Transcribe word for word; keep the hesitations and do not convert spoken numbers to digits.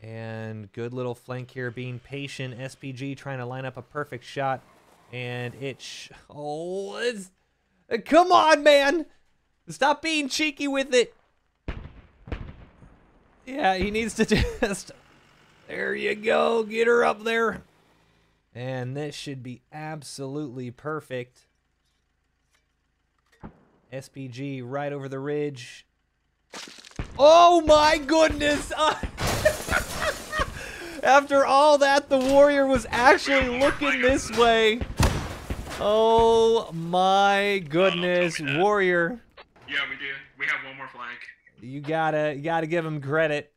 And good little flank here, being patient. S P G trying to line up a perfect shot. And it... Sh oh, it's... Come on, man! Stop being cheeky with it! Yeah, he needs to just... There you go. Get her up there. And this should be absolutely perfect. S P G right over the ridge. Oh my goodness! After all that, the warrior was actually looking this way. Oh my goodness, warrior. Yeah, we do. We have one more flank. You gotta, you gotta give him credit.